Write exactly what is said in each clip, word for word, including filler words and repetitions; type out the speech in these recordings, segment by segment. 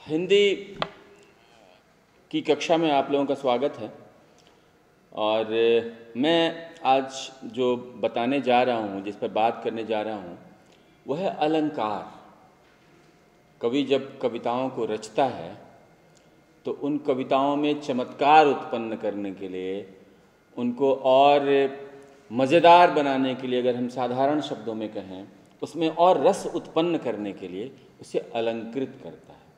हिंदी की कक्षा में आप लोगों का स्वागत है। और मैं आज जो बताने जा रहा हूँ, जिस पर बात करने जा रहा हूँ, वह है अलंकार। कवि जब कविताओं को रचता है तो उन कविताओं में चमत्कार उत्पन्न करने के लिए, उनको और मज़ेदार बनाने के लिए, अगर हम साधारण शब्दों में कहें, उसमें और रस उत्पन्न करने के लिए उसे अलंकृत करता है।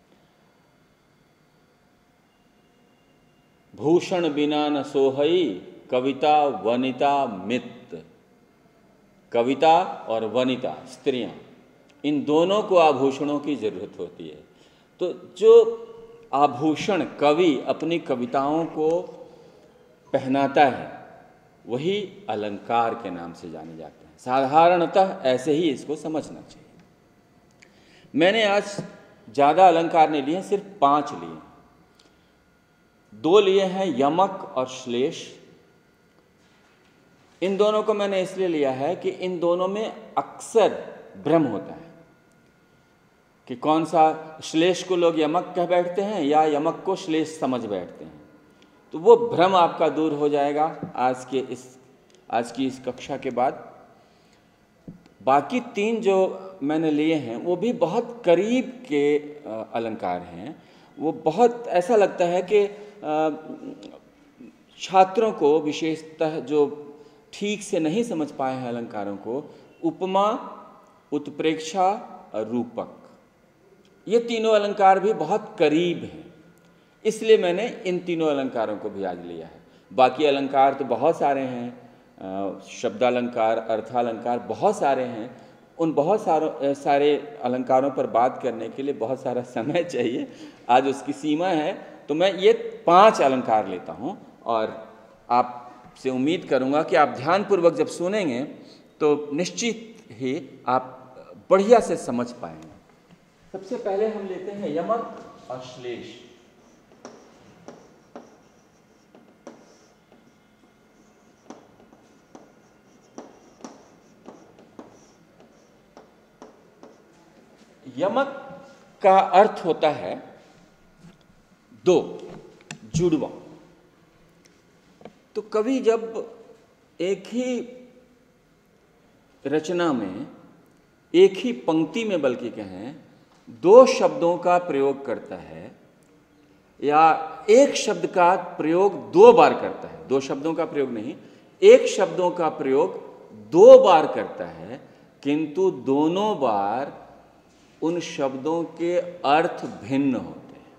भूषण बिना न सोहई कविता वनिता मित। कविता और वनिता, स्त्रियां, इन दोनों को आभूषणों की जरूरत होती है। तो जो आभूषण कवि अपनी कविताओं को पहनाता है वही अलंकार के नाम से जाने जाते हैं। साधारणतः ऐसे ही इसको समझना चाहिए। मैंने आज ज़्यादा अलंकार नहीं लिए, सिर्फ पांच लिए। दो लिए हैं यमक और श्लेष। इन दोनों को मैंने इसलिए लिया है कि इन दोनों में अक्सर भ्रम होता है कि कौन सा, श्लेष को लोग यमक कह बैठते हैं या यमक को श्लेष समझ बैठते हैं। तो वो भ्रम आपका दूर हो जाएगा आज के इस आज की इस कक्षा के बाद। बाकी तीन जो मैंने लिए हैं वो भी बहुत करीब के अलंकार हैं। वो बहुत ऐसा लगता है कि छात्रों को, विशेषतः जो ठीक से नहीं समझ पाए हैं अलंकारों को, उपमा, उत्प्रेक्षा और रूपक, ये तीनों अलंकार भी बहुत करीब हैं। इसलिए मैंने इन तीनों अलंकारों को भी आज लिया है। बाकी अलंकार तो बहुत सारे हैं, शब्दालंकार, अर्थालंकार, बहुत सारे हैं। उन बहुत सारों सारे अलंकारों पर बात करने के लिए बहुत सारा समय चाहिए, आज उसकी सीमा है। तो मैं ये पांच अलंकार लेता हूँ और आपसे उम्मीद करूँगा कि आप ध्यानपूर्वक जब सुनेंगे तो निश्चित ही आप बढ़िया से समझ पाएंगे। सबसे पहले हम लेते हैं यमक और श्लेष। यमक का अर्थ होता है दो, जुड़वा। तो कवि जब एक ही रचना में, एक ही पंक्ति में बल्कि कहें, दो शब्दों का प्रयोग करता है या एक शब्द का प्रयोग दो बार करता है, दो शब्दों का प्रयोग नहीं, एक शब्दों का प्रयोग दो बार करता है, किंतु दोनों बार उन शब्दों के अर्थ भिन्न होते हैं।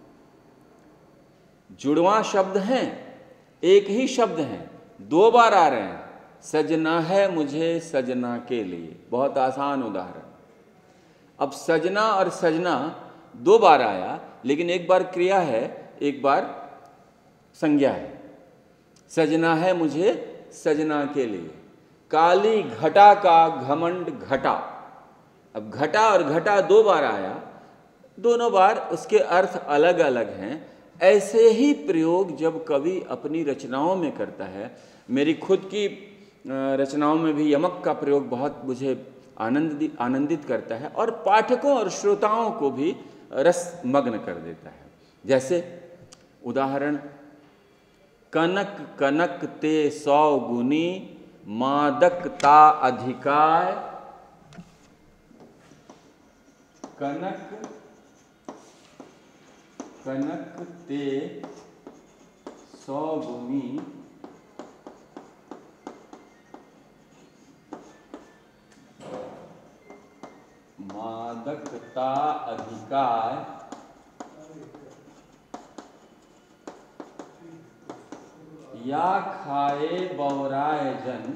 जुड़वा शब्द हैं, एक ही शब्द हैं, दो बार आ रहे हैं। सजना है मुझे सजना के लिए, बहुत आसान उदाहरण। अब सजना और सजना दो बार आया, लेकिन एक बार क्रिया है, एक बार संज्ञा है। सजना है मुझे सजना के लिए। काली घटा का घमंड घटा। अब घटा और घटा दो बार आया, दोनों बार उसके अर्थ अलग अलग हैं। ऐसे ही प्रयोग जब कवि अपनी रचनाओं में करता है, मेरी खुद की रचनाओं में भी यमक का प्रयोग बहुत मुझे आनंदित आनंदित करता है और पाठकों और श्रोताओं को भी रसमग्न कर देता है। जैसे उदाहरण, कनक कनक ते सौ गुनी मादक ता अधिकाय। कनक कनक ते सौ गुनी मादकता अधिकार। या खाए बौराए जन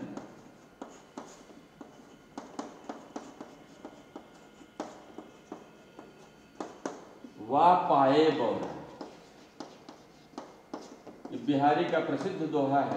वा पाए बौरा। बिहारी का प्रसिद्ध दोहा है,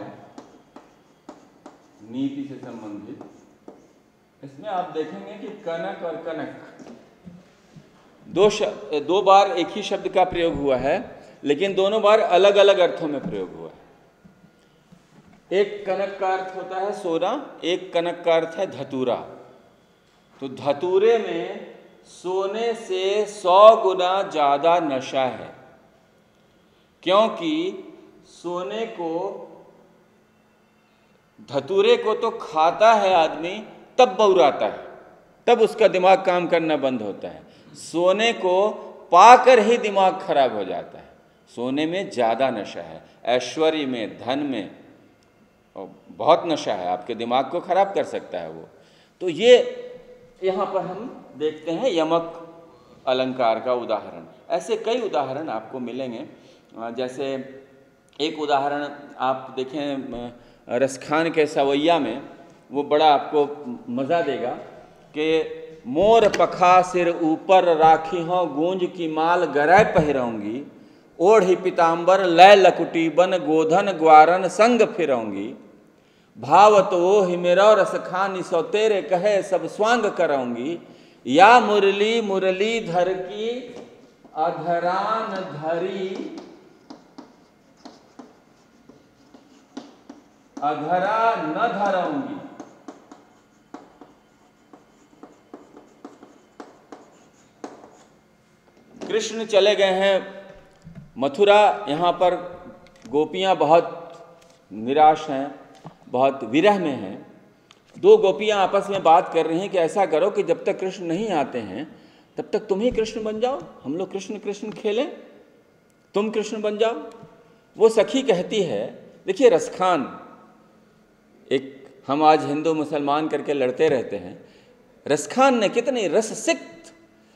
नीति से संबंधित। इसमें आप देखेंगे कि कनक और कनक दो शब्द, दो बार एक ही शब्द का प्रयोग हुआ है, लेकिन दोनों बार अलग अलग अर्थों में प्रयोग हुआ है। एक कनक का अर्थ होता है सोना, एक कनक का अर्थ है धतूरा। तो धतूरे में सोने से सौ गुना ज़्यादा नशा है, क्योंकि सोने को, धतूरे को तो खाता है आदमी तब बहुराता है, तब उसका दिमाग काम करना बंद होता है। सोने को पाकर ही दिमाग खराब हो जाता है। सोने में ज़्यादा नशा है, ऐश्वर्य में, धन में बहुत नशा है, आपके दिमाग को खराब कर सकता है वो। तो ये यहाँ पर हम देखते हैं यमक अलंकार का उदाहरण। ऐसे कई उदाहरण आपको मिलेंगे। जैसे एक उदाहरण आप देखें रसखान के सवैया में, वो बड़ा आपको मज़ा देगा कि मोर पखा सिर ऊपर राखी हों, गूंज की माल गरय पहिरऊँगी, ओढ़ी पीताम्बर लय लकुटी बन, गोधन ग्वारन संग फिरऊँगी, भावत वो हिमेरा रसखान सौ तेरे कहे सब स्वांग कराऊंगी, या मुरली मुरली धर की अधरान धरी, अधरा न धराऊंगी। कृष्ण चले गए हैं मथुरा। यहाँ पर गोपियाँ बहुत निराश हैं, बहुत विरह में हैं। दो गोपियाँ आपस में बात कर रही हैं कि ऐसा करो कि जब तक कृष्ण नहीं आते हैं तब तक तुम ही कृष्ण बन जाओ, हम लोग कृष्ण कृष्ण खेलें, तुम कृष्ण बन जाओ। वो सखी कहती है, देखिए रसखान, एक हम आज हिंदू मुसलमान करके लड़ते रहते हैं, रसखान ने कितनी रससिक्त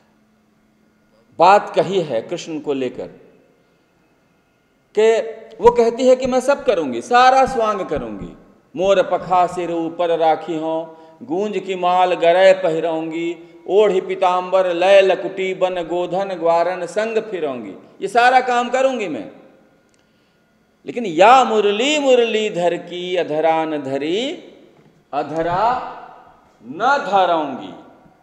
बात कही है कृष्ण को लेकर कि वो कहती है कि मैं सब करूंगी, सारा स्वांग करूंगी, मोर पखा सिर ऊपर राखी हों, गूंज की माल गरय पहिरऊंगी, ओढ़ी पीताम्बर लय लकुटी बन, गोधन ग्वारन संग फिरऊंगी, ये सारा काम करूंगी मैं। लेकिन या मुरली मुरली धर की अधरा न धरी, अधरा न धराऊंगी।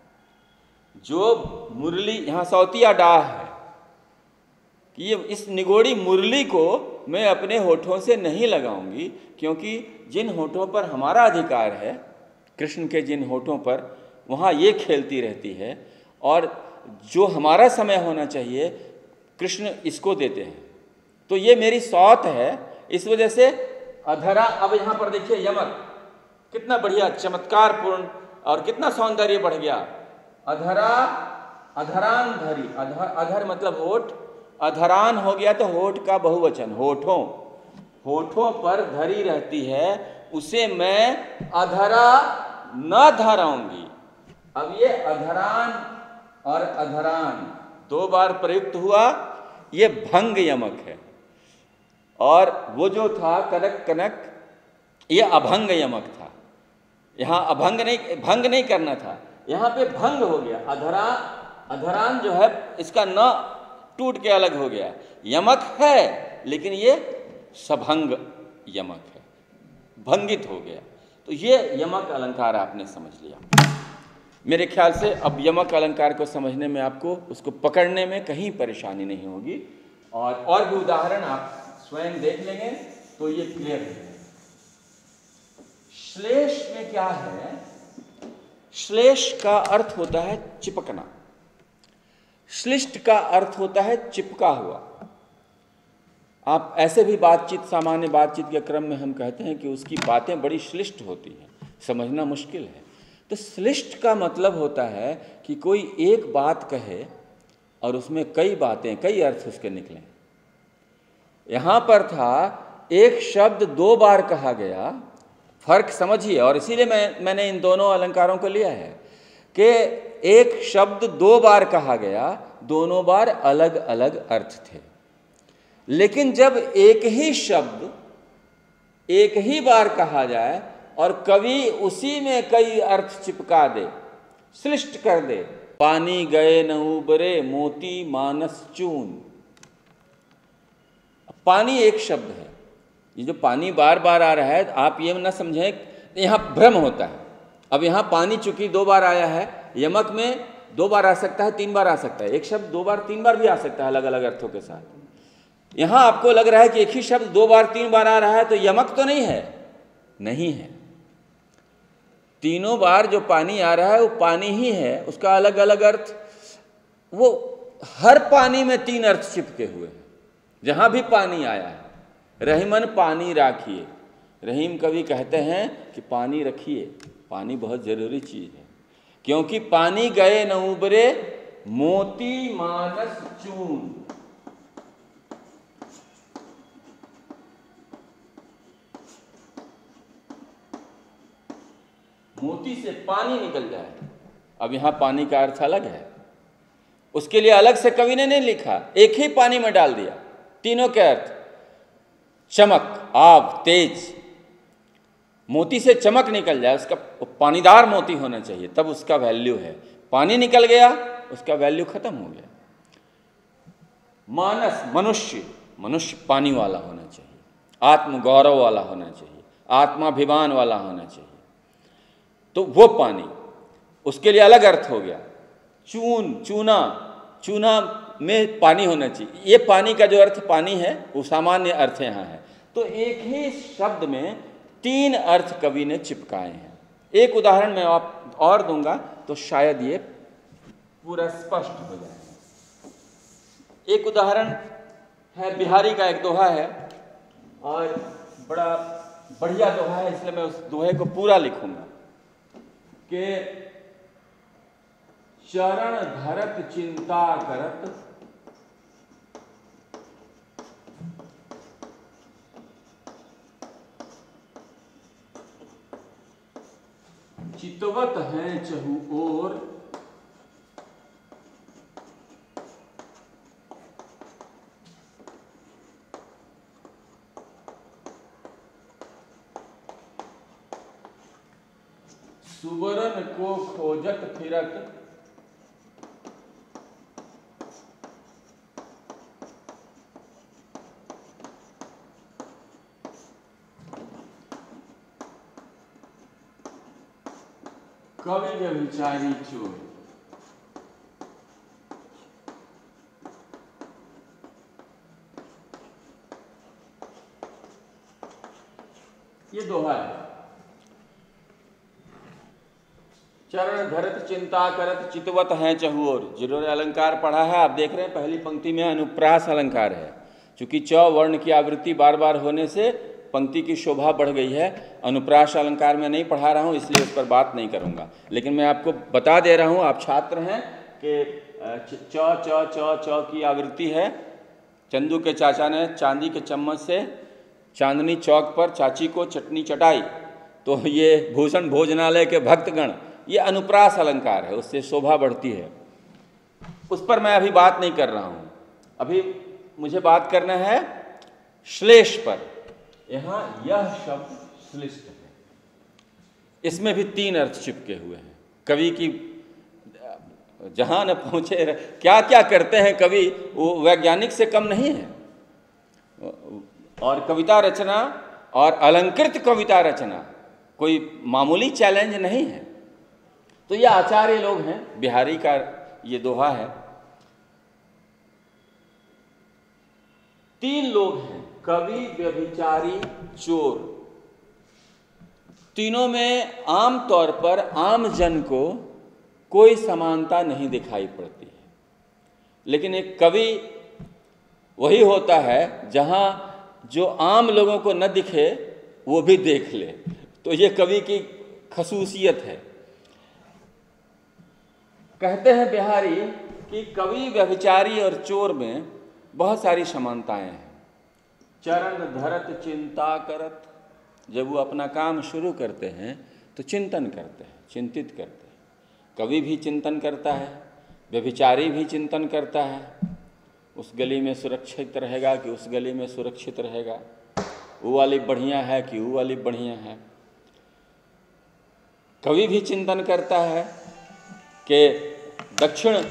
जो मुरली, यहाँ सौतिया डाह है कि ये इस निगोड़ी मुरली को मैं अपने होठों से नहीं लगाऊंगी, क्योंकि जिन होठों पर हमारा अधिकार है, कृष्ण के जिन होठों पर, वहाँ ये खेलती रहती है, और जो हमारा समय होना चाहिए कृष्ण इसको देते हैं। तो ये मेरी सौत है, इस वजह से अधरा। अब यहाँ पर देखिए यमक कितना बढ़िया चमत्कारपूर्ण और कितना सौंदर्य बढ़ गया। अधरा अधरान धरी, अधर अधर मतलब होठ, अधरान हो गया तो होठ का बहुवचन, होठों, होठों पर धरी रहती है, उसे मैं अधरा न धराऊंगी। अब ये अधरान और अधरान दो बार प्रयुक्त हुआ, ये भंग यमक है, और वो जो था कनक कनक, ये अभंग यमक था। यहाँ अभंग नहीं, भंग नहीं करना था, यहाँ पे भंग हो गया। अधरा अधरान जो है इसका न टूट के अलग हो गया, यमक है लेकिन ये सभंग यमक है, भंगित हो गया। तो ये यमक अलंकार आपने समझ लिया। मेरे ख्याल से अब यमक अलंकार को समझने में आपको, उसको पकड़ने में कहीं परेशानी नहीं होगी, और और भी उदाहरण आप स्वयं देख लेंगे तो ये क्लियर है। श्लेष में क्या है? श्लेष का अर्थ होता है चिपकना, श्लिष्ट का अर्थ होता है चिपका हुआ। आप ऐसे भी बातचीत, सामान्य बातचीत के क्रम में हम कहते हैं कि उसकी बातें बड़ी श्लिष्ट होती हैं, समझना मुश्किल है। तो श्लिष्ट का मतलब होता है कि कोई एक बात कहे और उसमें कई बातें, कई अर्थ उसके निकलें। यहाँ पर था एक शब्द दो बार कहा गया, फर्क समझिए, और इसीलिए मैं मैंने इन दोनों अलंकारों को लिया है कि एक शब्द दो बार कहा गया, दोनों बार अलग अलग अर्थ थे। लेकिन जब एक ही शब्द एक ही बार कहा जाए और कवि उसी में कई अर्थ चिपका दे, सृष्ट कर दे, पानी गए न उबरे मोती मानस चून। पानी एक शब्द है, ये जो पानी बार बार आ रहा है, आप ये ना समझें, यहाँ भ्रम होता है। अब यहाँ पानी चूंकि दो बार आया है, यमक में दो बार आ सकता है, तीन बार आ सकता है, एक शब्द दो बार तीन बार भी आ सकता है अलग अलग अर्थों के साथ। यहाँ आपको लग रहा है कि एक ही शब्द दो बार तीन बार आ रहा है तो यमक तो नहीं है, नहीं है। तीनों बार जो पानी आ रहा है वो पानी ही है, उसका अलग अलग अर्थ वो हर पानी में तीन अर्थ चिपके हुए हैं। जहां भी पानी आया है, रहीमन पानी राखिए। रहीम कवि कहते हैं कि पानी रखिए, पानी बहुत जरूरी चीज है, क्योंकि पानी गए न उबरे मोती मानस चून। मोती से पानी निकल जाए। अब यहां पानी का अर्थ अलग है, उसके लिए अलग से कवि ने नहीं लिखा, एक ही पानी में डाल दिया तीनों के अर्थ। चमक, आग, तेज। मोती से चमक निकल जाए, उसका पानीदार मोती होना चाहिए, तब उसका वैल्यू है। पानी निकल गया, उसका वैल्यू खत्म हो गया। मानस, मनुष्य, मनुष्य पानी वाला होना चाहिए, आत्मगौरव वाला होना चाहिए, आत्माभिमान वाला होना चाहिए, तो वो पानी, उसके लिए अलग अर्थ हो गया। चून, चूना, चूना में पानी होना चाहिए। ये पानी का जो अर्थ पानी है वो सामान्य अर्थ यहाँ है। तो एक ही शब्द में तीन अर्थ कवि ने चिपकाए हैं। एक उदाहरण मैं आप और दूंगा तो शायद ये पूरा स्पष्ट हो जाए। एक उदाहरण है, बिहारी का एक दोहा है और बड़ा बढ़िया दोहा है, इसलिए मैं उस दोहे को पूरा लिखूंगा कि चरण धरत चिंता करत, चितवत हैं चहु ओर, सुवरन को खोजत फिरत, कवि व्यभिचारी चोर। ये दोहा है। चरण धरत चिंता करत, चितवत हैं चहुओर। जिन्होंने अलंकार पढ़ा है आप देख रहे हैं पहली पंक्ति में अनुप्रास अलंकार है। चूंकि च वर्ण की आवृत्ति बार बार होने से पंक्ति की शोभा बढ़ गई है। अनुप्रास अलंकार में नहीं पढ़ा रहा हूँ, इसलिए उस पर बात नहीं करूँगा, लेकिन मैं आपको बता दे रहा हूँ, आप छात्र हैं, कि च च च च की आवृत्ति है। चंदू के चाचा ने चांदी के चम्मच से चांदनी चौक पर चाची को चटनी चटाई, तो ये भूषण भोजनालय के भक्तगण, ये अनुप्रास अलंकार है, उससे शोभा बढ़ती है। उस पर मैं अभी बात नहीं कर रहा हूँ। अभी मुझे बात करना है श्लेष पर। यहाँ यह शब्द श्लिष्ट है, इसमें भी तीन अर्थ चिपके हुए हैं। कवि की जहाँ न पहुँचे, क्या क्या करते हैं कवि, वो वैज्ञानिक से कम नहीं है। और कविता रचना और अलंकृत कविता रचना कोई मामूली चैलेंज नहीं है। तो ये आचार्य लोग हैं, बिहारी का ये दोहा है। तीन लोग हैं, कवि, व्यभिचारी, चोर। तीनों में आम तौर पर आम जन को कोई समानता नहीं दिखाई पड़ती है, लेकिन एक कवि वही होता है जहां जो आम लोगों को न दिखे वो भी देख ले। तो ये कवि की खसूसियत है। कहते हैं बिहारी कि कवि, व्यभिचारी और चोर में बहुत सारी समानताएं हैं। चरण धरत चिंता करत, जब वो अपना काम शुरू करते हैं तो चिंतन करते हैं, चिंतित करते हैं। कवि भी चिंतन करता है, व्यभिचारी भी चिंतन करता है, उस गली में सुरक्षित रहेगा कि उस गली में सुरक्षित रहेगा, वो वाली बढ़िया है कि वो वाली बढ़िया है। कवि भी चिंतन करता है कि दक्षिण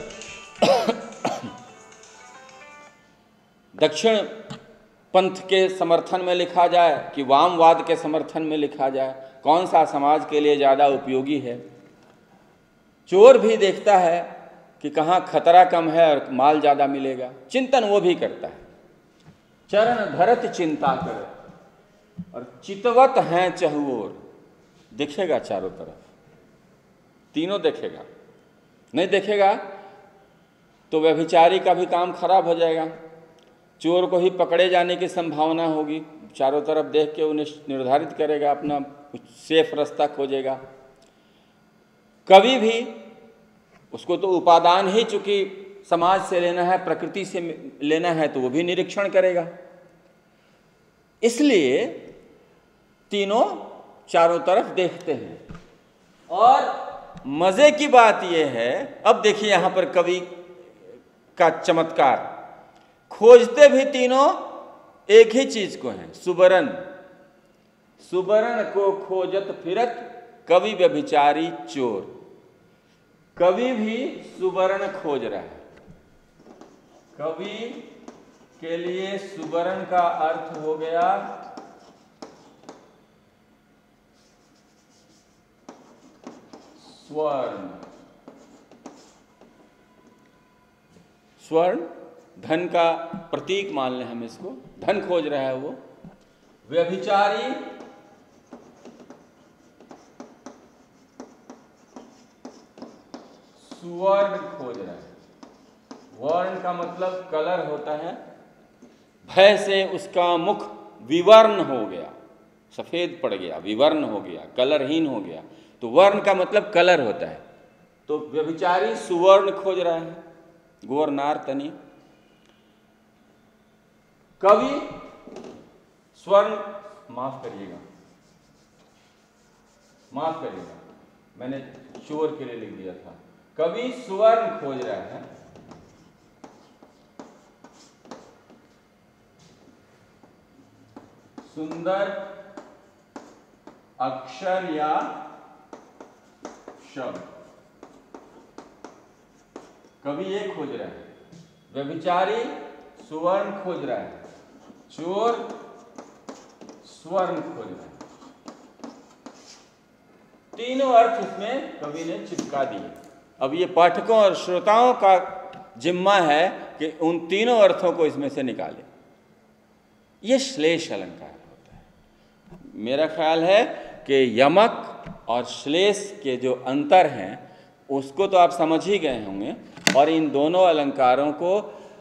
दक्षिण पंथ के समर्थन में लिखा जाए कि वामवाद के समर्थन में लिखा जाए, कौन सा समाज के लिए ज़्यादा उपयोगी है। चोर भी देखता है कि कहाँ खतरा कम है और माल ज़्यादा मिलेगा, चिंतन वो भी करता है। चरण धरत चिंता कर और चितवत हैं चहुओर, देखेगा चारों तरफ, तीनों देखेगा। नहीं देखेगा तो व्यभिचारी का भी काम खराब हो जाएगा, चोर को ही पकड़े जाने की संभावना होगी, चारों तरफ देख के उन्हें निर्धारित करेगा, अपना सेफ रास्ता खोजेगा। कवि भी, उसको तो उपादान ही चूंकि समाज से लेना है, प्रकृति से लेना है, तो वो भी निरीक्षण करेगा। इसलिए तीनों चारों तरफ देखते हैं। और मजे की बात यह है, अब देखिए यहां पर कवि का चमत्कार, खोजते भी तीनों एक ही चीज को हैं, सुबरन। सुबरन को खोजत फिरत कवि व्यभिचारी चोर। कवि भी सुबरन खोज रहा है। कवि के लिए सुबरन का अर्थ हो गया स्वर्ण। स्वर्ण धन का प्रतीक मान लें हम इसको, धन खोज रहा है वो। व्यभिचारी सुवर्ण खोज रहा है। वर्ण का मतलब कलर होता है। भय से उसका मुख विवर्ण हो गया, सफेद पड़ गया, विवर्ण हो गया, कलरहीन हो गया। तो वर्ण का मतलब कलर होता है। तो व्यभिचारी सुवर्ण खोज रहा है, गोरनार तनी। कवि स्वर्ण, माफ करिएगा माफ करिएगा मैंने चोर के लिए लिख दिया था। कवि सुवर्ण खोज रहा है। सुंदर अक्षर या शब्द, कवि ये खोज रहा है। व्यभिचारी सुवर्ण खोज रहा है, चोर स्वर्ण खोज रहा है। तीनों अर्थ इसमें कवि ने चिपका दिए। अब ये पाठकों और श्रोताओं का जिम्मा है कि उन तीनों अर्थों को इसमें से निकालें। ये श्लेष अलंकार होता है। मेरा ख्याल है कि यमक और श्लेष के जो अंतर हैं उसको तो आप समझ ही गए होंगे, और इन दोनों अलंकारों को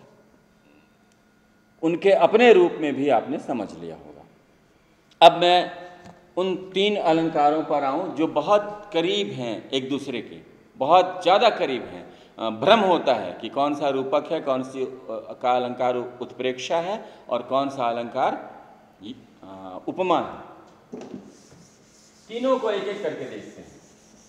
उनके अपने रूप में भी आपने समझ लिया होगा। अब मैं उन तीन अलंकारों पर आऊं जो बहुत करीब हैं एक दूसरे के, बहुत ज़्यादा करीब हैं। भ्रम होता है कि कौन सा रूपक है, कौन सी का अलंकार उत्प्रेक्षा है और कौन सा अलंकार उपमा है। तीनों को एक एक करके देखते हैं।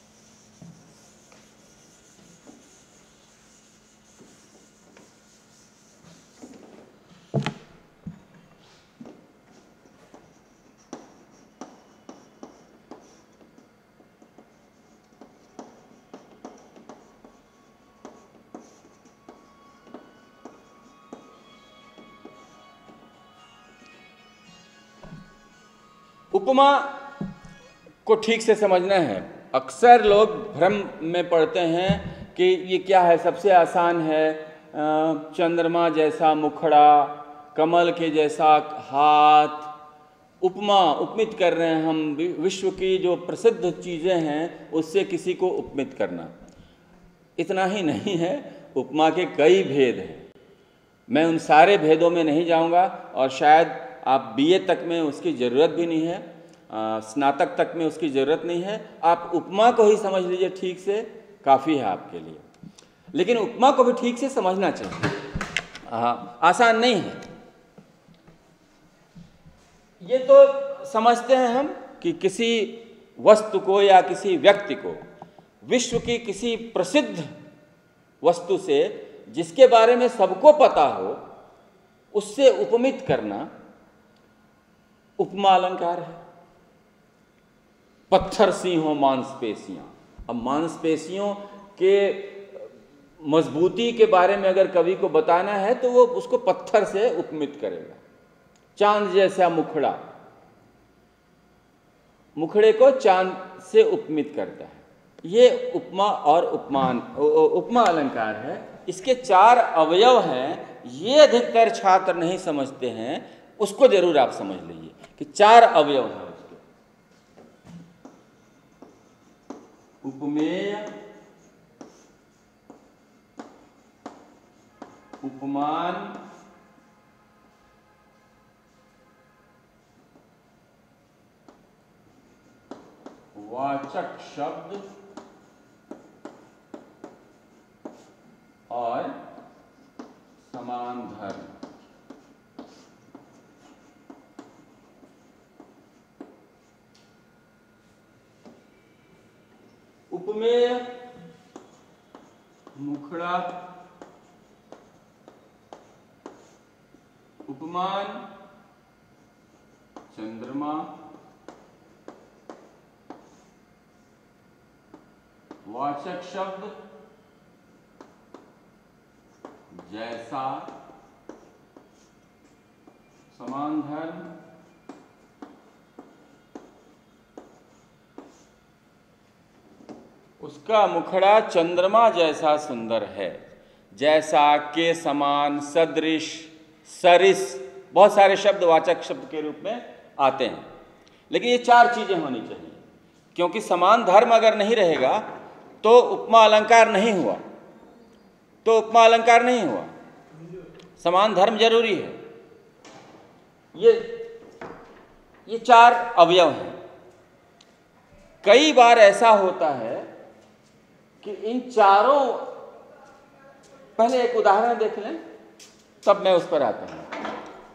उपमा को ठीक से समझना है। अक्सर लोग भ्रम में पड़ते हैं कि ये क्या है, सबसे आसान है, चंद्रमा जैसा मुखड़ा, कमल के जैसा हाथ। उपमा उपमित कर रहे हैं हम, विश्व की जो प्रसिद्ध चीज़ें हैं उससे किसी को उपमित करना। इतना ही नहीं है, उपमा के कई भेद हैं। मैं उन सारे भेदों में नहीं जाऊंगा, और शायद आप बीए तक में उसकी ज़रूरत भी नहीं है, स्नातक तक में उसकी ज़रूरत नहीं है। आप उपमा को ही समझ लीजिए ठीक से, काफ़ी है आपके लिए। लेकिन उपमा को भी ठीक से समझना चाहिए, हाँ, आसान नहीं है। ये तो समझते हैं हम कि किसी वस्तु को या किसी व्यक्ति को विश्व की किसी प्रसिद्ध वस्तु से, जिसके बारे में सबको पता हो, उससे उपमित करना उपमा अलंकार है। पत्थर सी हो मांसपेशियां। अब मांसपेशियों के मजबूती के बारे में अगर कवि को बताना है तो वो उसको पत्थर से उपमित करेगा। चांद जैसा मुखड़ा, मुखड़े को चांद से उपमित करता है। ये उपमा और उपमान उपमा अलंकार है। इसके चार अवयव हैं, ये अधिकतर छात्र नहीं समझते हैं, उसको जरूर आप समझ लीजिए कि चार अवयव हैं उसके। उपमेय, उपमान वाचक शब्द और समान धर्म। उपमेय, मुखड़ा, उपमान, चंद्रमा, वाचक शब्द जैसा, समान धर्म, उसका मुखड़ा चंद्रमा जैसा सुंदर है। जैसा, के समान, सदृश, सरिस, बहुत सारे शब्द वाचक शब्द के रूप में आते हैं। लेकिन ये चार चीजें होनी चाहिए, क्योंकि समान धर्म अगर नहीं रहेगा तो उपमा अलंकार नहीं हुआ, तो उपमा अलंकार नहीं हुआ। समान धर्म जरूरी है। ये ये चार अवयव हैं। कई बार ऐसा होता है कि इन चारों, पहले एक उदाहरण देख लें तब मैं उस पर आता हूं।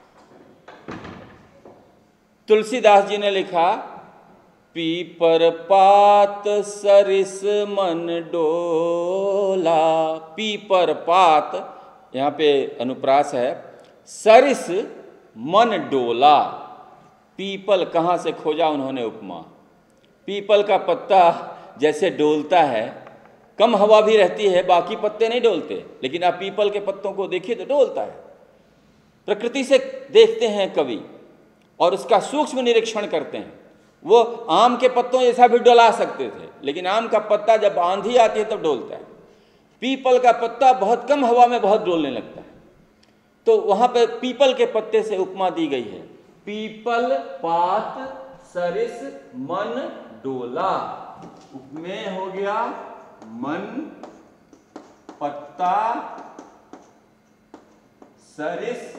तुलसीदास जी ने लिखा, पीपर पात सरिस मन डोला। पीपर पात, यहां पे अनुप्रास है, सरिस मन डोला। पीपल कहां से खोजा उन्होंने उपमा। पीपल का पत्ता जैसे डोलता है, कम हवा भी रहती है, बाकी पत्ते नहीं डोलते, लेकिन आप पीपल के पत्तों को देखिए तो डोलता है। प्रकृति से देखते हैं कवि और उसका सूक्ष्म निरीक्षण करते हैं। वो आम के पत्तों जैसा भी डोला सकते थे, लेकिन आम का पत्ता जब आंधी आती है तब डोलता है। पीपल का पत्ता बहुत कम हवा में बहुत डोलने लगता है। तो वहां पे पीपल के पत्ते से उपमा दी गई है, पीपल पात सरिस मन डोला। उपमेय हो गया मन, पत्ता, सरिस,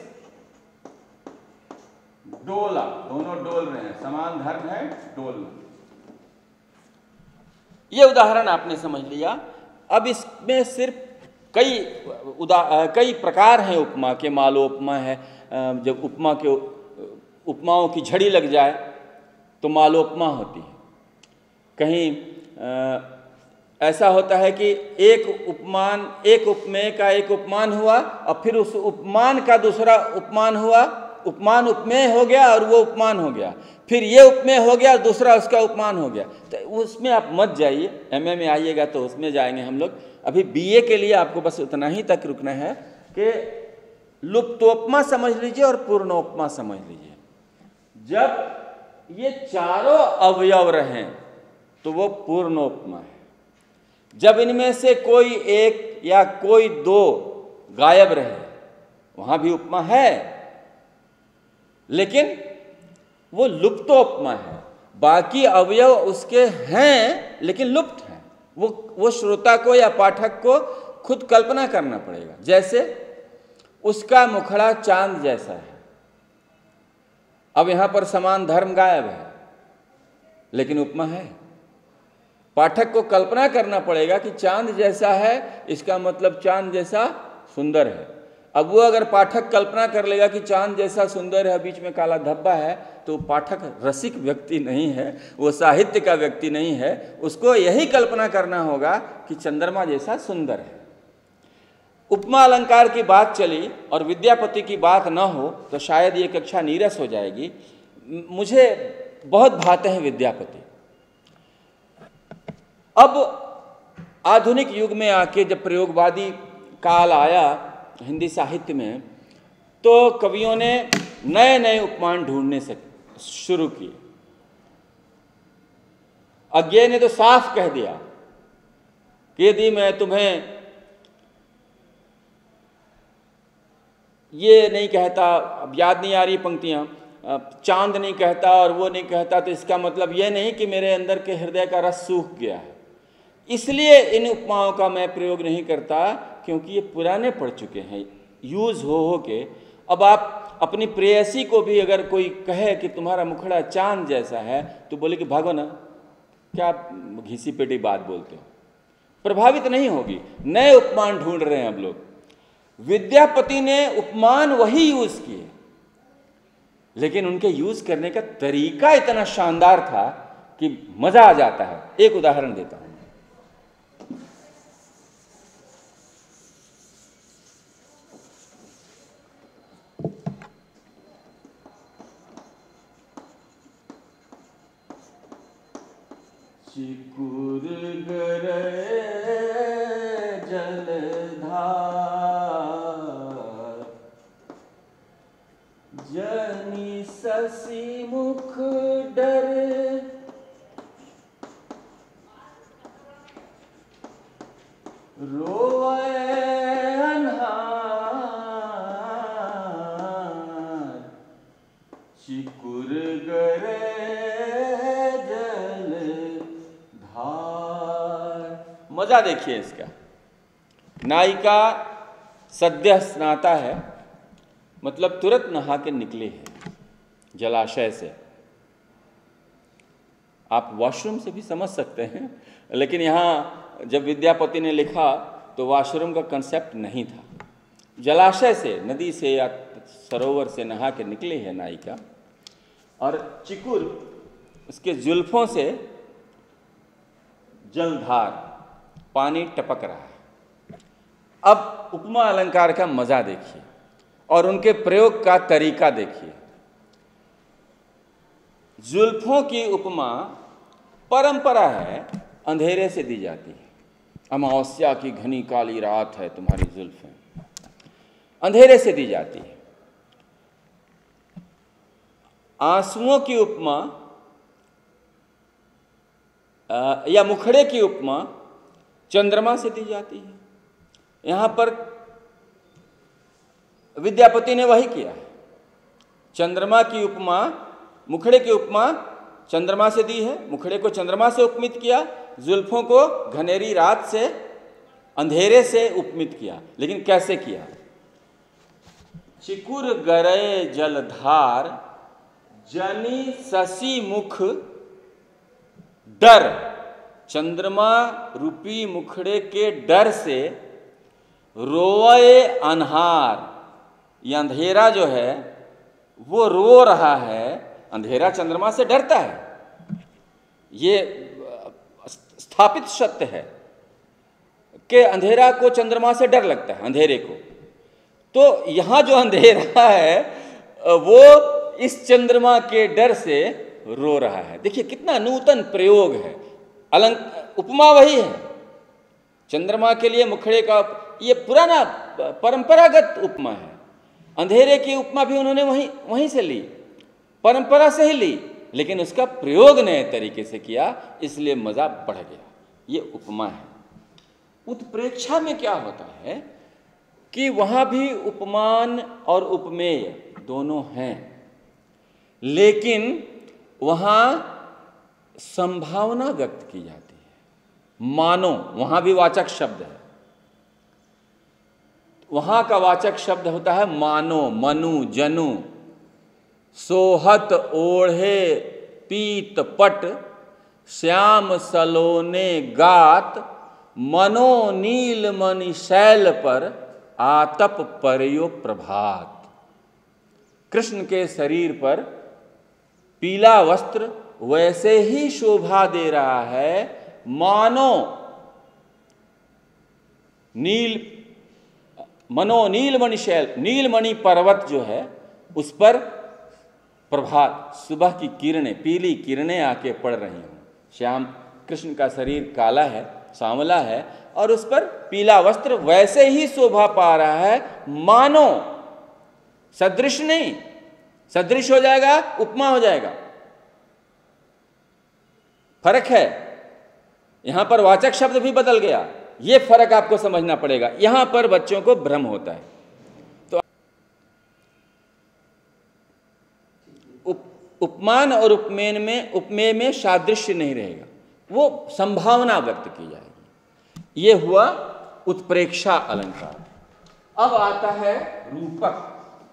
डोला, दोनों डोल रहे हैं, समान धर्म है डोलना। ये उदाहरण आपने समझ लिया। अब इसमें सिर्फ कई उदा कई प्रकार हैं उपमा के। मालोपमा है, जब उपमा के उपमाओं की झड़ी लग जाए तो मालोपमा होती है। कहीं आ, ऐसा होता है कि एक उपमान, एक उपमेय का एक उपमान हुआ और फिर उस उपमान का दूसरा उपमान हुआ, उपमान उपमेय हो गया और वो उपमान हो गया, फिर ये उपमेय हो गया, दूसरा उसका उपमान हो गया। तो उसमें आप मत जाइए, एमए में आइएगा तो उसमें जाएंगे हम लोग। अभी बीए के लिए आपको बस उतना ही तक रुकना है कि लुप्तोपमा समझ लीजिए और पूर्णोपमा समझ लीजिए। जब ये चारों अवयव रहें तो वो पूर्णोपमा है। जब इनमें से कोई एक या कोई दो गायब रहे, वहां भी उपमा है, लेकिन वो लुप्तोपमा है। बाकी अवयव उसके हैं लेकिन लुप्त हैं। वो वो श्रोता को या पाठक को खुद कल्पना करना पड़ेगा। जैसे उसका मुखड़ा चांद जैसा है। अब यहां पर समान धर्म गायब है, लेकिन उपमा है। पाठक को कल्पना करना पड़ेगा कि चांद जैसा है, इसका मतलब चांद जैसा सुंदर है। अब वो अगर पाठक कल्पना कर लेगा कि चांद जैसा सुंदर है, बीच में काला धब्बा है, तो पाठक रसिक व्यक्ति नहीं है, वो साहित्य का व्यक्ति नहीं है। उसको यही कल्पना करना होगा कि चंद्रमा जैसा सुंदर है। उपमा अलंकार की बात चली और विद्यापति की बात न हो तो शायद ये कक्षा नीरस हो जाएगी। मुझे बहुत भाते हैं विद्यापति। अब आधुनिक युग में आके जब प्रयोगवादी काल आया हिंदी साहित्य में, तो कवियों ने नए नए उपमान ढूंढने से शुरू किए। अज्ञेय ने तो साफ कह दिया कि यदि मैं तुम्हें ये नहीं कहता, अब याद नहीं आ रही पंक्तियां, चांद नहीं कहता और वो नहीं कहता, तो इसका मतलब ये नहीं कि मेरे अंदर के हृदय का रस सूख गया है। इसलिए इन उपमाओं का मैं प्रयोग नहीं करता, क्योंकि ये पुराने पड़ चुके हैं। यूज हो हो के, अब आप अपनी प्रेयसी को भी अगर कोई कहे कि तुम्हारा मुखड़ा चांद जैसा है तो बोले कि भागो ना, क्या आप घिसी पेटी बात बोलते हो, प्रभावित नहीं होगी। नए उपमान ढूंढ रहे हैं अब लोग। विद्यापति ने उपमान वही यूज किए, लेकिन उनके यूज करने का तरीका इतना शानदार था कि मजा आ जाता है। एक उदाहरण देता हूं। चिकुर गरे जलधार, जनि शशि मुख डर, रोए अन्हार, चिकुर गरे मजा देखिए इसका। नायिका सद्य स्नाता है, मतलब तुरंत नहा के निकले हैं जलाशय से। आप वॉशरूम से भी समझ सकते हैं, लेकिन यहाँ जब विद्यापति ने लिखा तो वॉशरूम का कंसेप्ट नहीं था। जलाशय से, नदी से या सरोवर से नहा के निकले हैं नायिका, और चिकुर उसके जुल्फों से जलधार, पानी टपक रहा है। अब उपमा अलंकार का मजा देखिए और उनके प्रयोग का तरीका देखिए। जुल्फों की उपमा परंपरा है, अंधेरे से दी जाती है। अमावस्या की घनी काली रात है, तुम्हारी जुल्फें, अंधेरे से दी जाती है। आंसुओं की उपमा या मुखड़े की उपमा चंद्रमा से दी जाती है। यहां पर विद्यापति ने वही किया है। चंद्रमा की उपमा, मुखड़े की उपमा चंद्रमा से दी है, मुखड़े को चंद्रमा से उपमित किया, जुल्फों को घनेरी रात से, अंधेरे से उपमित किया। लेकिन कैसे किया? चिकुर गरे जलधार, जनि शशि मुख डर, चंद्रमा रूपी मुखड़े के डर से रोए अन्हार, ये अंधेरा जो है वो रो रहा है। अंधेरा चंद्रमा से डरता है, ये स्थापित सत्य है कि अंधेरा को चंद्रमा से डर लगता है, अंधेरे को। तो यहाँ जो अंधेरा है वो इस चंद्रमा के डर से रो रहा है। देखिए कितना नूतन प्रयोग है। अलंक उपमा वही है, चंद्रमा के लिए मुखड़े का, ये पुराना परंपरागत उपमा है। अंधेरे की उपमा भी उन्होंने वहीं वहीं से ली, परंपरा से ही ली, लेकिन उसका प्रयोग नए तरीके से किया, इसलिए मजा बढ़ गया। ये उपमा है। उत्प्रेक्षा में क्या होता है कि वहां भी उपमान और उपमेय दोनों हैं, लेकिन वहां संभावना व्यक्त की जाती है। मानो, वहां भी वाचक शब्द है। वहां का वाचक शब्द होता है मानो, मनु, जनु। सोहत ओढ़े पीत पट, श्याम सलोने गात, मनो नील मणि शैल पर, आतप परयो प्रभात। कृष्ण के शरीर पर पीला वस्त्र वैसे ही शोभा दे रहा है मानो नील, मनो नीलमणि शैल, नीलमणि पर्वत जो है उस पर प्रभात, सुबह की किरणें, पीली किरणें आके पड़ रही हों। श्याम, कृष्ण का शरीर काला है, सांवला है, और उस पर पीला वस्त्र वैसे ही शोभा पा रहा है मानो। सदृश नहीं, सदृश हो जाएगा, उपमा हो जाएगा, फर्क है। यहां पर वाचक शब्द भी बदल गया, यह फर्क आपको समझना पड़ेगा। यहां पर बच्चों को भ्रम होता है। तो उप, उपमान और उपमेय में उपमेय में सादृश्य नहीं रहेगा, वो संभावना व्यक्त की जाएगी। यह हुआ उत्प्रेक्षा अलंकार। अब आता है रूपक।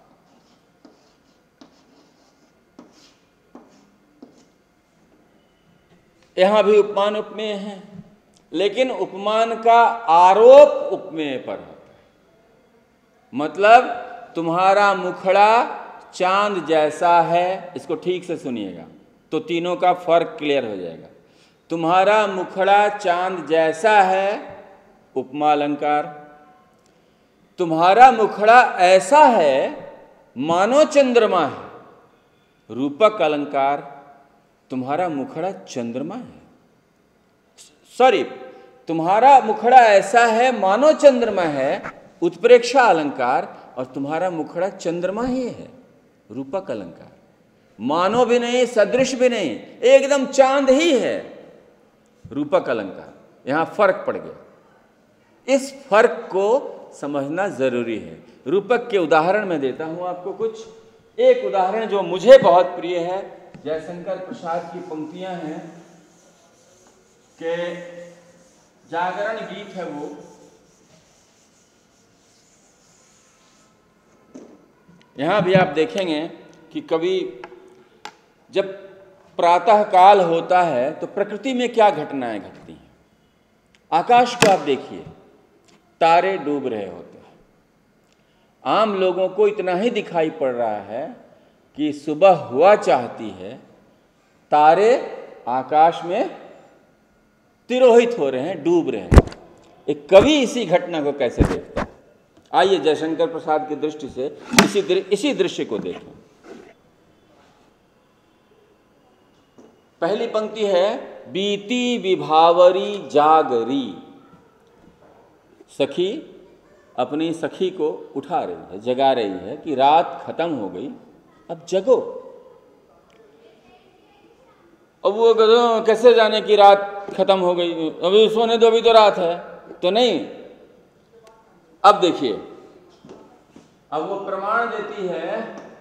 यहां भी उपमान उपमेय है, लेकिन उपमान का आरोप उपमेय पर होता है। मतलब तुम्हारा मुखड़ा चांद जैसा है, इसको ठीक से सुनिएगा तो तीनों का फर्क क्लियर हो जाएगा। तुम्हारा मुखड़ा चांद जैसा है, उपमा अलंकार। तुम्हारा मुखड़ा ऐसा है मानो चंद्रमा है, रूपक अलंकार। तुम्हारा मुखड़ा चंद्रमा है, सॉरी, तुम्हारा मुखड़ा ऐसा है मानो चंद्रमा है, उत्प्रेक्षा अलंकार। और तुम्हारा मुखड़ा चंद्रमा ही है, रूपक अलंकार। मानो भी नहीं, सदृश भी नहीं, एकदम चांद ही है, रूपक अलंकार। यहां फर्क पड़ गया। इस फर्क को समझना जरूरी है। रूपक के उदाहरण मैं देता हूं आपको कुछ। एक उदाहरण जो मुझे बहुत प्रिय है, जयशंकर प्रसाद की पंक्तियां हैं कि जागरण गीत है वो। यहां भी आप देखेंगे कि कभी जब प्रातः काल होता है तो प्रकृति में क्या घटनाएं घटती हैं। आकाश को आप देखिए, तारे डूब रहे होते हैं। आम लोगों को इतना ही दिखाई पड़ रहा है कि सुबह हुआ चाहती है, तारे आकाश में तिरोहित हो रहे हैं, डूब रहे हैं। एक कवि इसी घटना को कैसे देखता है? आइए जयशंकर प्रसाद की दृष्टि से इसी इसी दृश्य को देखें। पहली पंक्ति है, बीती विभावरी जागरी। सखी अपनी सखी को उठा रही है, जगा रही है कि रात खत्म हो गई, अब जगो। अब वो कैसे जाने कि रात खत्म हो गई, अभी सोने दो, अभी तो रात है। तो नहीं, अब देखिए, अब वो प्रमाण देती है।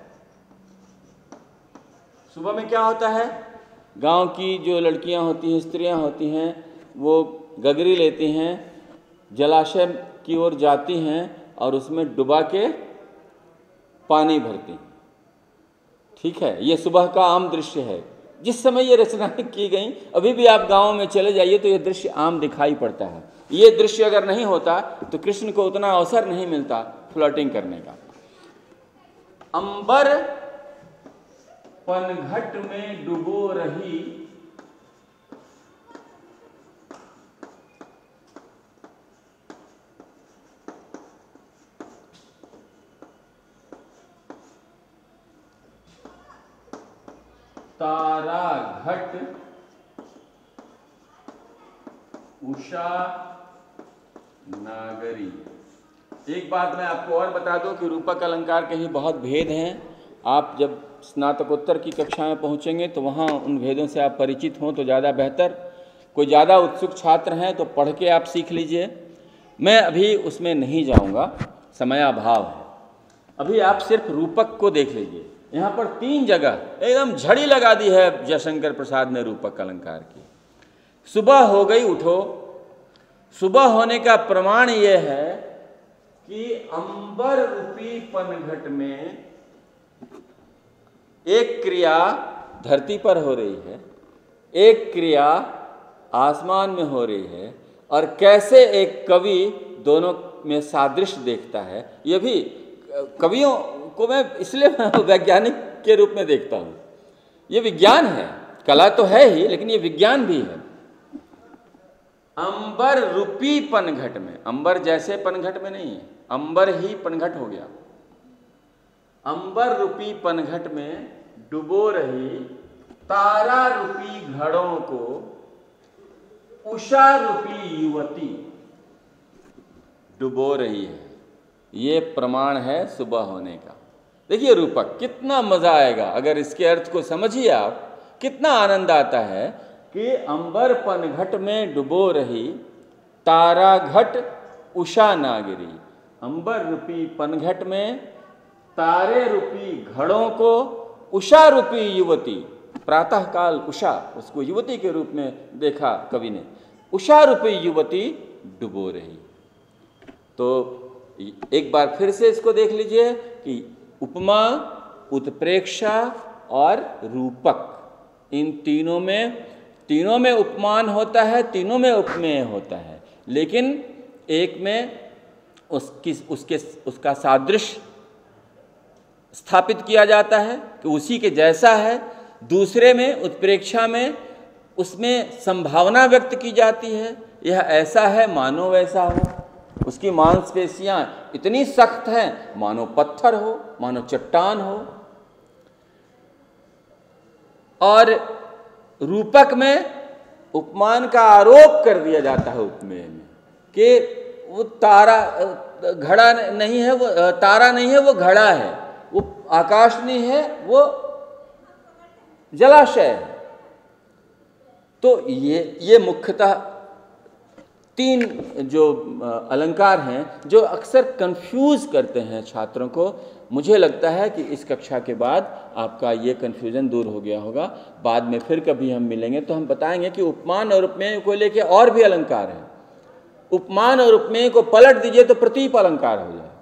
सुबह में क्या होता है, गांव की जो लड़कियां होती हैं, स्त्रियां होती हैं, वो गगरी लेती हैं, जलाशय की ओर जाती हैं और उसमें डुबा के पानी भरती। ठीक है, ये सुबह का आम दृश्य है। जिस समय ये रचनाएं की गई, अभी भी आप गांव में चले जाइए तो ये दृश्य आम दिखाई पड़ता है। ये दृश्य अगर नहीं होता तो कृष्ण को उतना अवसर नहीं मिलता फ्लर्टिंग करने का। अंबर पनघट में डुबो रही, तारा घट उषा नागरी। एक बात मैं आपको और बता दूं कि रूपक अलंकार के ही बहुत भेद हैं। आप जब स्नातकोत्तर की कक्षा में पहुंचेंगे तो वहां उन भेदों से आप परिचित हों तो ज़्यादा बेहतर। कोई ज़्यादा उत्सुक छात्र हैं तो पढ़ के आप सीख लीजिए। मैं अभी उसमें नहीं जाऊंगा, समयाभाव है। अभी आप सिर्फ रूपक को देख लीजिए। यहाँ पर तीन जगह एकदम झड़ी लगा दी है जयशंकर प्रसाद ने रूपक अलंकार की। सुबह हो गई, उठो। सुबह होने का प्रमाण यह है कि अंबर रूपी पनघट में एक क्रिया धरती पर हो रही है, एक क्रिया आसमान में हो रही है, और कैसे एक कवि दोनों में सादृश्य देखता है। यह भी कवियों को मैं इसलिए वैज्ञानिक के रूप में देखता हूँ। ये विज्ञान है, कला तो है ही, लेकिन ये विज्ञान भी है। अंबर रूपी पनघट में, अंबर जैसे पनघट में नहीं है, अंबर ही पनघट हो गया। अंबर रूपी पनघट में डुबो रही तारा रूपी घड़ों को उषा रूपी युवती डुबो रही है। ये प्रमाण है सुबह होने का। देखिए रूपक, कितना मजा आएगा अगर इसके अर्थ को समझिए आप। कितना आनंद आता है कि अंबर पनघट में डुबो रही तारा घट उषा नागरी। अंबर रूपी पनघट में तारे रूपी घड़ों को उषा रूपी युवती, प्रातःकाल उषा, उसको युवती के रूप में देखा कवि ने, उषा रूपी युवती डुबो रही। तो एक बार फिर से इसको देख लीजिए कि उपमा, उत्प्रेक्षा और रूपक, इन तीनों में तीनों में उपमान होता है, तीनों में उपमेय होता है, लेकिन एक में उसकी उसके उसका सादृश्य स्थापित किया जाता है कि उसी के जैसा है, दूसरे में उत्प्रेक्षा में उसमें संभावना व्यक्त की जाती है, यह ऐसा है मानो वैसा हो, उसकी मांसपेशियां इतनी सख्त हैं मानो पत्थर हो, मानो चट्टान हो। और रूपक में उपमान का आरोप कर दिया जाता है उपमेय में कि वो तारा घड़ा नहीं है, वो तारा नहीं है, वो घड़ा है, वो आकाश नहीं है, वो जलाशय है। तो ये ये मुख्यतः तीन जो अलंकार हैं जो अक्सर कंफ्यूज करते हैं छात्रों को। मुझे लगता है कि इस कक्षा के बाद आपका ये कन्फ्यूज़न दूर हो गया होगा। बाद में फिर कभी हम मिलेंगे तो हम बताएंगे कि उपमान और उपमेय को लेके और भी अलंकार हैं। उपमान और उपमेय को पलट दीजिए तो प्रतीप अलंकार हो जाए।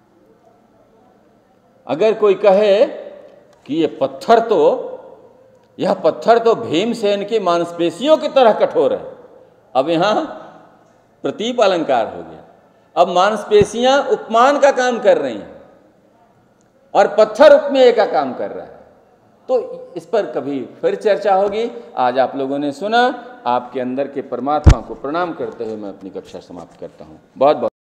अगर कोई कहे कि ये पत्थर तो यह पत्थर तो भीमसेन की मांसपेशियों की तरह कठोर है, अब यहाँ प्रतीप अलंकार हो गया। अब मांसपेशियां उपमान का काम कर रही हैं और पत्थर उपमेय का काम कर रहा है। तो इस पर कभी फिर चर्चा होगी। आज आप लोगों ने सुना। आपके अंदर के परमात्मा को प्रणाम करते हुए मैं अपनी कक्षा समाप्त करता हूँ। बहुत बहुत